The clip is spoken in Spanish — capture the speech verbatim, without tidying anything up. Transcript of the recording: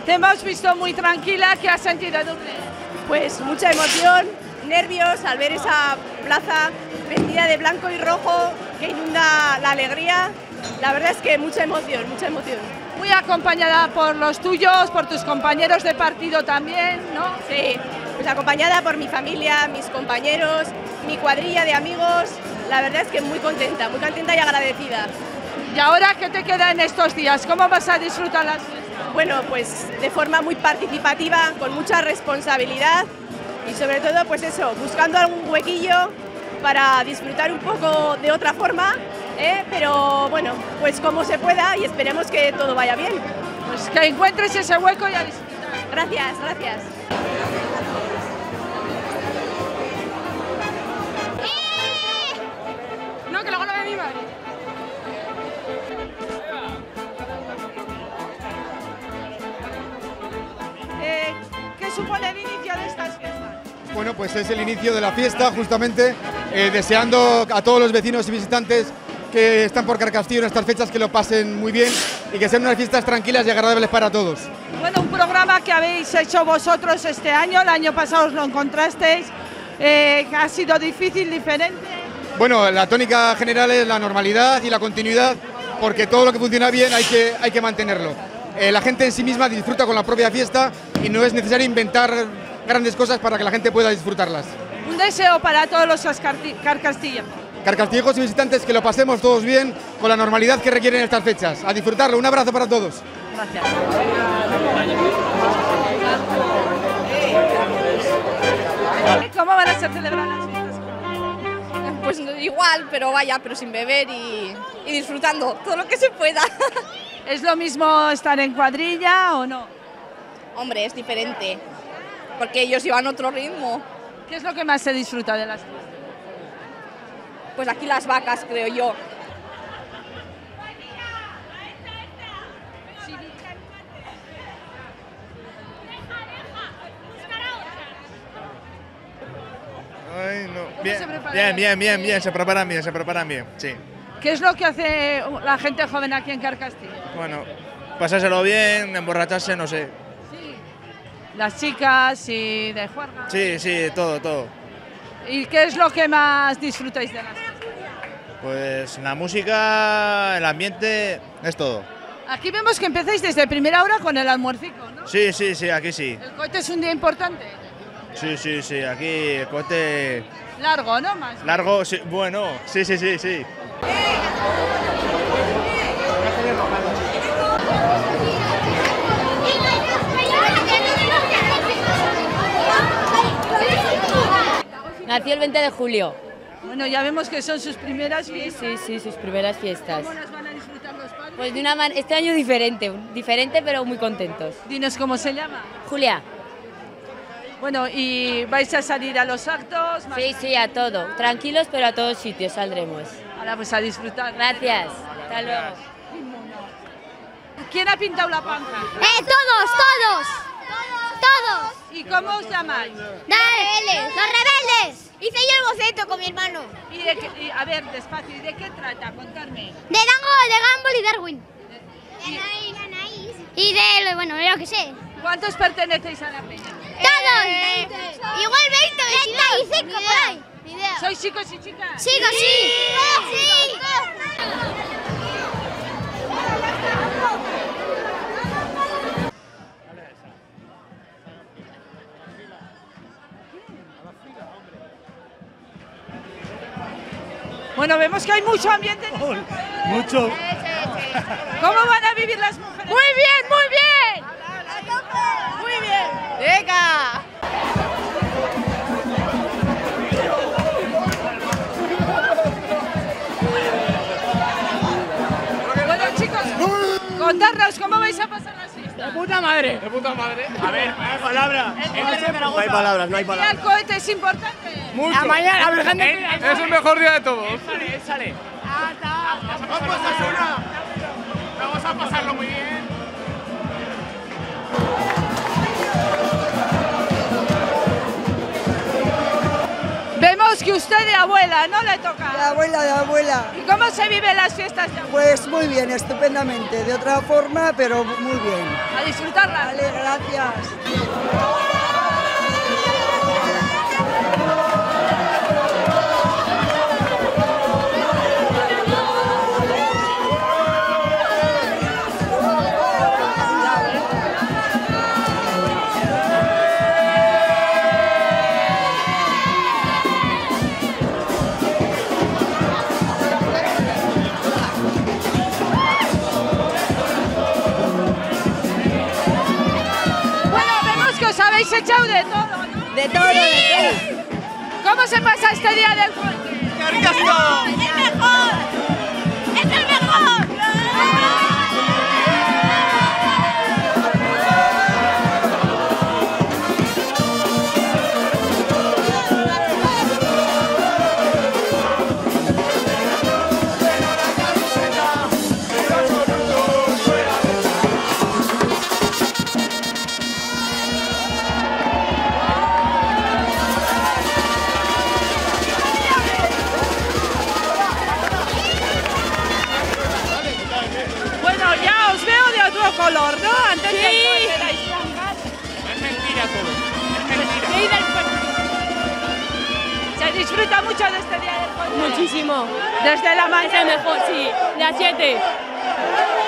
Te hemos visto muy tranquila, ¿qué has sentido, Dulce? Pues mucha emoción, nervios al ver esa plaza vestida de blanco y rojo que inunda la alegría. La verdad es que mucha emoción, mucha emoción. Muy acompañada por los tuyos, por tus compañeros de partido también, ¿no? Sí, pues acompañada por mi familia, mis compañeros, mi cuadrilla de amigos. La verdad es que muy contenta, muy contenta y agradecida. ¿Y ahora qué te queda en estos días? ¿Cómo vas a disfrutar las fiestas? Bueno, pues de forma muy participativa, con mucha responsabilidad y sobre todo, pues eso, buscando algún huequillo para disfrutar un poco de otra forma, ¿eh? Pero bueno, pues como se pueda y esperemos que todo vaya bien. Pues que encuentres ese hueco y a disfrutar. Gracias, gracias. No, que luego lo ve mi madre. Eh, ¿Qué supone el inicio de estas fiestas? Bueno, pues es el inicio de la fiesta, justamente, eh, deseando a todos los vecinos y visitantes que están por Carcastillo en estas fechas que lo pasen muy bien y que sean unas fiestas tranquilas y agradables para todos. Bueno, un programa que habéis hecho vosotros este año, el año pasado os lo encontrasteis, eh, ha sido difícil, diferente. Bueno, la tónica general es la normalidad y la continuidad, porque todo lo que funciona bien hay que, hay que mantenerlo. Eh, la gente en sí misma disfruta con la propia fiesta y no es necesario inventar grandes cosas para que la gente pueda disfrutarlas. Un deseo para todos los carcastillos. Carcastillejos y visitantes, que lo pasemos todos bien con la normalidad que requieren estas fechas. A disfrutarlo, un abrazo para todos. Gracias. ¿Cómo van a ser celebradas las fiestas? Pues igual, pero vaya, pero sin beber y, y disfrutando todo lo que se pueda. ¿Es lo mismo estar en cuadrilla o no? Hombre, es diferente, porque ellos llevan otro ritmo. ¿Qué es lo que más se disfruta de las fiestas? Pues aquí las vacas, creo yo. Ay, no. Bien, bien, bien, bien, bien, se preparan bien, se preparan bien, sí. ¿Qué es lo que hace la gente joven aquí en Carcastillo? Bueno, pasárselo bien, emborracharse, no sé. Sí. Las chicas y de juerga. Sí, sí, todo, todo. ¿Y qué es lo que más disfrutáis de las fiestas? Pues la música, el ambiente, es todo. Aquí vemos que empezáis desde primera hora con el almuercico, ¿no? Sí, sí, sí, aquí sí. ¿El cohete es un día importante? Sí, sí, sí, aquí el cohete... Largo, ¿no? Más. Largo, sí, bueno, sí, sí, sí, sí. Nació el veinte de julio. Bueno, ya vemos que son sus primeras fiestas. Sí, sí, sus primeras fiestas. ¿Cómo las van a disfrutar los padres? Pues de una man este año diferente, diferente pero muy contentos. Dinos cómo se llama. Julia. Bueno, ¿y vais a salir a los actos? Sí, sí, a todo. Tranquilos, pero a todos sitios saldremos. Ahora pues a disfrutar. Gracias. Hasta luego. ¿Quién ha pintado la panza? ¡Eh, todos, todos! ¡Todos! ¿Y cómo os llamáis? ¡Rebeldes! ¡Los rebeldes! Hice yo el boceto con mi hermano. ¿Y de qué, y, a ver, despacio, ¿y de qué trata? Contarme. De Dango, de Gumball y Darwin. De Anaís. Y de, bueno, de lo que sé. ¿Cuántos pertenecéis a la peña? ¡Todos! Eh, igual veinte, treinta y cinco por ahí. ¿Sois chicos y chicas? ¡Chicos, sí! ¡Sí! Bueno, vemos que hay mucho ambiente. Oh, mucho. ¿Cómo van a vivir las mujeres? Muy bien, muy bien. Muy bien. Venga. Bueno, chicos, contadnos cómo vais a pasar las fiestas. ¡De puta madre! ¡De puta madre! A ver, no hay palabras. No hay palabras, no hay ¿Y palabras. el cohete es importante? Mucho. La mañana, a ver, gente. Es el mejor día de todos. Sale, sale. Vamos a hacer una. Vamos a pasarlo muy bien. Vemos que Usted de abuela, ¿no le toca? De abuela, de abuela. ¿Y cómo se viven las fiestas de abuela? Pues muy bien, estupendamente. De otra forma, pero muy bien. A disfrutarla. Vale, gracias. Habéis echado de todo, ¿no? De todo, de todo. ¿Cómo se pasa este día del Juegue? ¡Es el mejor! ¡Es el mejor! color, ¿no? Antes sí. de que erais blancas. Es mentira todo. Es mentira. Se disfruta mucho de este día del Juegue. Muchísimo. Desde la mañana. Es el mejor, sí. De las siete.